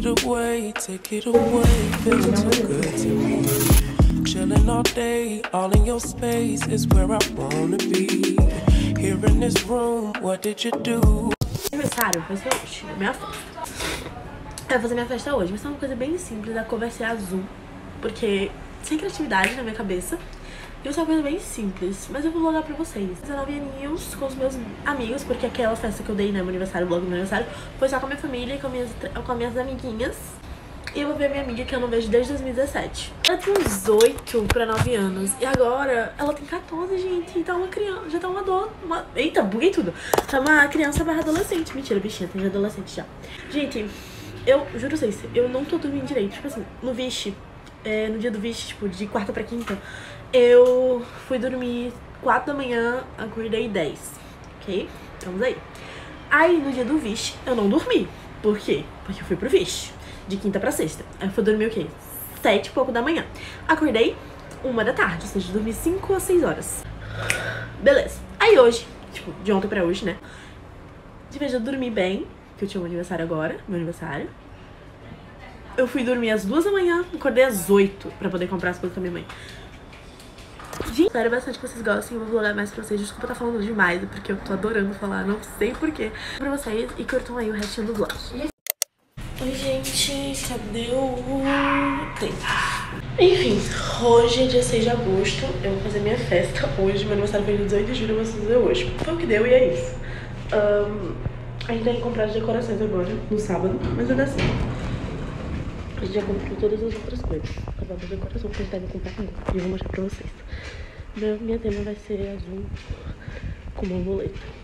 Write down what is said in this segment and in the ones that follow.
away, take it away. Feeling too good to me. Chilling all day, all in your space is where I wanna be. Here in this room, what did you do? Aniversário vai ser hoje, minha festa. Eu vou fazer minha festa hoje, vai ser uma coisa bem simples, a cor vai ser azul, porque sem criatividade na minha cabeça. E vai ser uma coisa bem simples, mas eu vou vlogar pra vocês. 19 aninhos com os meus amigos, porque aquela festa que eu dei, né, meu aniversário, o vlog do meu aniversário, foi só com a minha família e com minhas amiguinhas. E eu vou ver a minha amiga que eu não vejo desde 2017. Ela tem uns 8 pra 9 anos. E agora ela tem 14, gente. E tá uma criança, já tá uma adulta. Eita, buguei tudo. Tá uma criança barra adolescente. Mentira, bichinha, tem adolescente já. Gente, eu juro vocês, eu não tô dormindo direito. Tipo assim, no Vixe, no dia do Vixe, tipo, de quarta pra quinta, eu fui dormir 4 da manhã, acordei 10. Ok? Vamos aí. Aí, no dia do Vixe, eu não dormi. Por quê? Porque eu fui pro Vixe. De quinta pra sexta. Aí eu fui dormir o quê? 7 e pouco da manhã. Acordei 1 da tarde, ou seja, dormi 5 a 6 horas. Beleza. Aí hoje, tipo, de ontem pra hoje, né? De vez eu dormi bem, que eu tinha um aniversário agora, meu aniversário. Eu fui dormir às 2 da manhã, acordei às 8 pra poder comprar as coisas com a minha mãe. Gente, espero bastante que vocês gostem, eu vou vlogar mais pra vocês. Desculpa estar falando demais, porque eu tô adorando falar, não sei porquê. Pra vocês, e curtam aí o restinho do vlog. Oi, gente, cadê o tempo? Enfim, hoje é dia 6 de agosto, eu vou fazer minha festa hoje. Meu aniversário foi dia 18 de julho, eu vou fazer hoje. Foi o que deu e é isso. A gente tem que comprar as decorações agora, no sábado, mas ainda assim. A gente já comprou todas as outras coisas. Acabou a decoração que a gente deve comprar agora. E eu vou mostrar pra vocês. Minha tema vai ser azul com borboleta.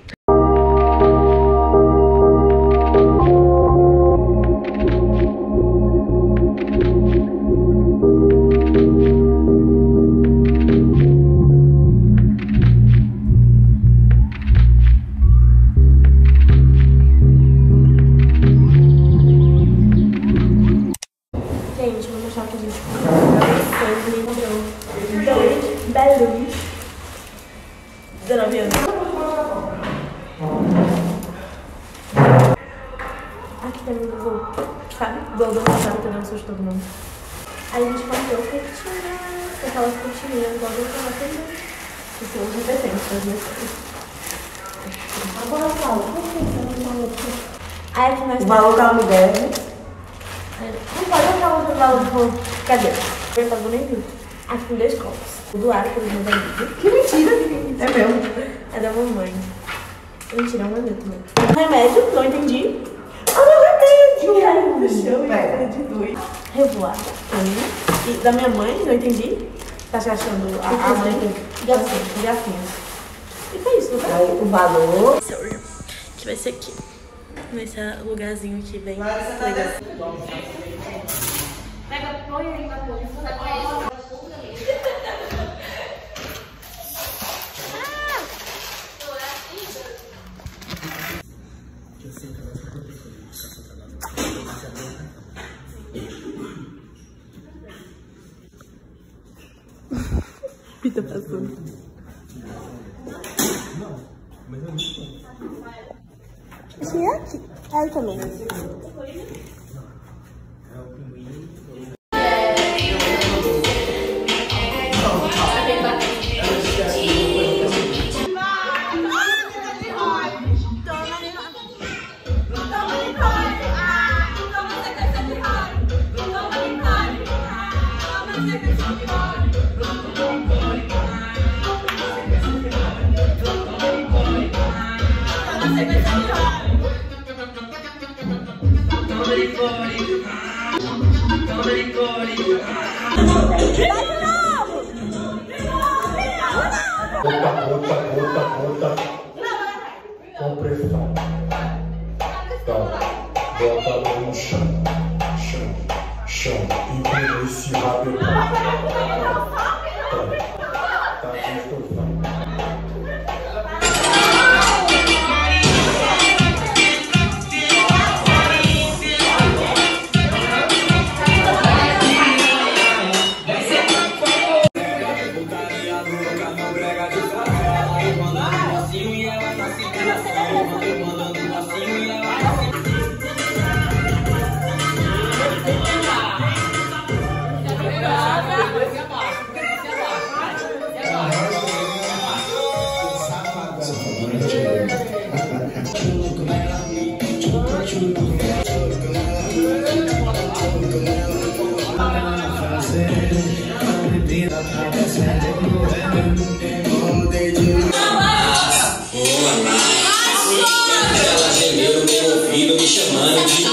Gente, vou mostrar o que a gente comprou. Dois balões. 19 anos. Aqui tem o voo, sabe? O voo do aniversário, tô dando susto de todo mundo. Aí a gente comprou cortinas, aquelas cortininhas igual do canal também. Que são os representantes das minhas coisas. Agora fala, por que você não falou aqui? Aí aqui nós temos... O valor da mulher. Não pode entrar outro valor do... Cadê? Eu tava nem viu. Aqui tem 2 copos. O do ar, por meus amigos. Que mentira! É meu. É da mamãe. Mentira, é um meu também. Remédio, não entendi. Ah, meu remédio! Caiu no chão e eu perdi 2. Revoar. E da minha mãe, não entendi. Tá se achando a mãe? Gafinhas. E foi isso, tá? O valor. Que vai ser aqui. Nesse lugarzinho aqui bem legal. Pega, põe aí na boca. Pita passando. Esse é aqui. Aí também. Outra. Com pressão. Tá. Bota a mão no chão. Chão. E esse rápido. Tá distorção. Ela gemeu no meu ouvido me chamando de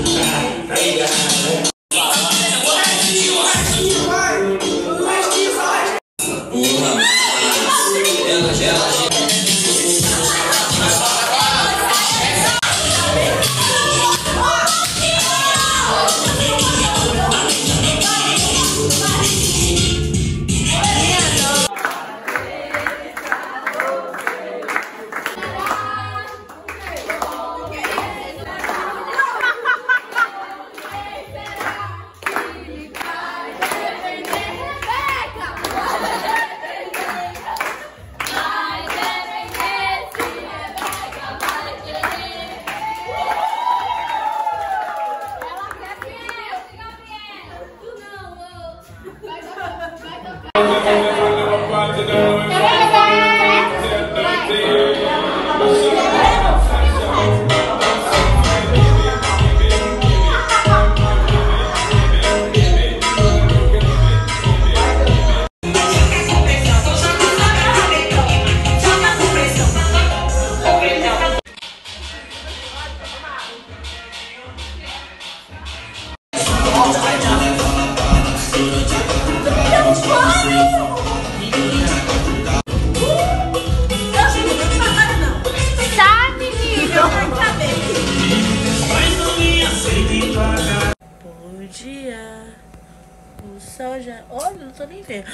Bom dia. O sol já... Olha, não tô nem vendo.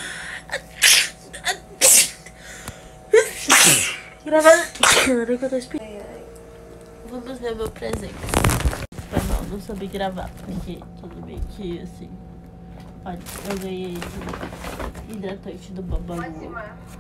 Gravando. Agora que eu tô espirrando. Vamos ver meu presente. Foi mal, não soube gravar. Porque tudo bem que assim. Olha, eu ganhei hidratante do Babalu,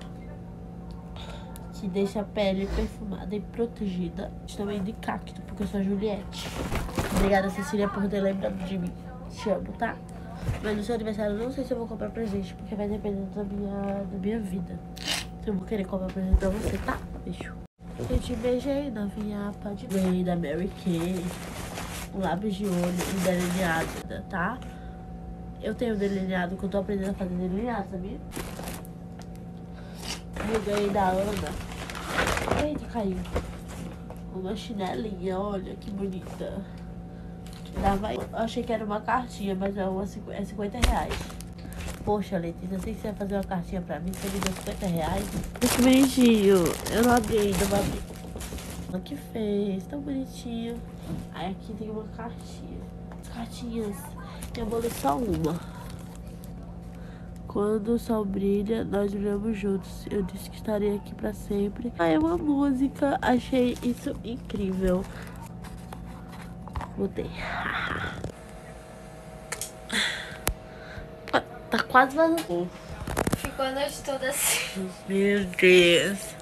que deixa a pele perfumada e protegida. Também de cacto, porque eu sou a Juliette. Obrigada, Cecília, por ter lembrado de mim. Te amo, tá? Mas no seu aniversário eu não sei se eu vou comprar presente, porque vai depender da minha vida. Se eu vou querer comprar presente pra você, tá? Beijo. Eu te beijei na vinhapa de bem da Mary Kay, um lápis de olho e delineado, tá? Eu tenho delineado, que eu tô aprendendo a fazer delineado, sabia? Eu ganhei da Ana. Eita, caiu. Uma chinelinha, olha que bonita. Dava... Eu achei que era uma cartinha, mas é 50 reais. Poxa, Letícia, eu sei que você vai fazer uma cartinha pra mim, você me deu 50 reais. Que bonitinho. Eu não abri ainda, vou abrir. Olha que fez, tão bonitinho. Aí aqui tem uma cartinha. Cartinhas. Eu vou ler só uma. Quando o sol brilha, nós brilhamos juntos. Eu disse que estarei aqui pra sempre. Ah, é uma música. Achei isso incrível. Botei. Tá quase vazando. Ficou a noite toda assim. Meu Deus.